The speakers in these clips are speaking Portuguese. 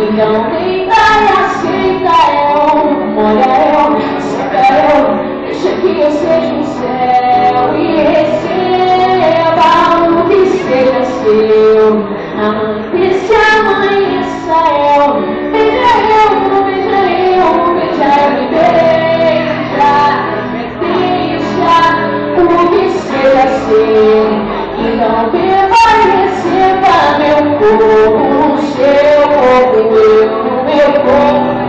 Então tenta e aceita eu, molha eu, seca eu, deixa que eu seja o céu e receba o que seja seu. Amanheça, amanheça eu, beija eu, beija eu, beija eu e deixa o que seja seu. Então beba e receba meu corpo, o seu corpo, eu no meu corpo.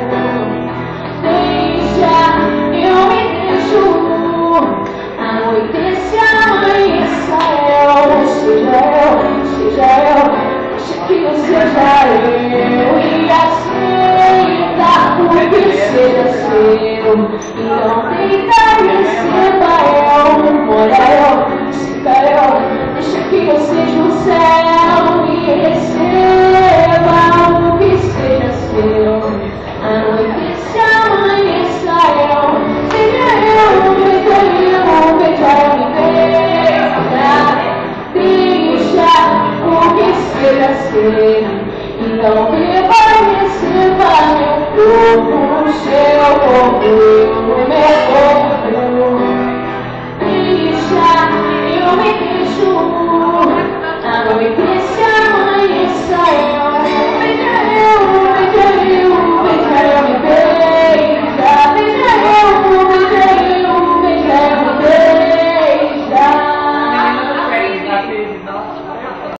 Deixa, eu me deixo, anoitece, amanheça eu, seja eu, deixa que eu seja eu e aceita o que seja seu. Então deita e receba eu, molha eu, seca eu, deixa que eu seja o céu e receba o que seja seu. Anoitece, amanheça eu, seja eu, beija eu, beija eu e deixa o que seja seu. Então beba e receba meu corpo, o seu corpo, o meu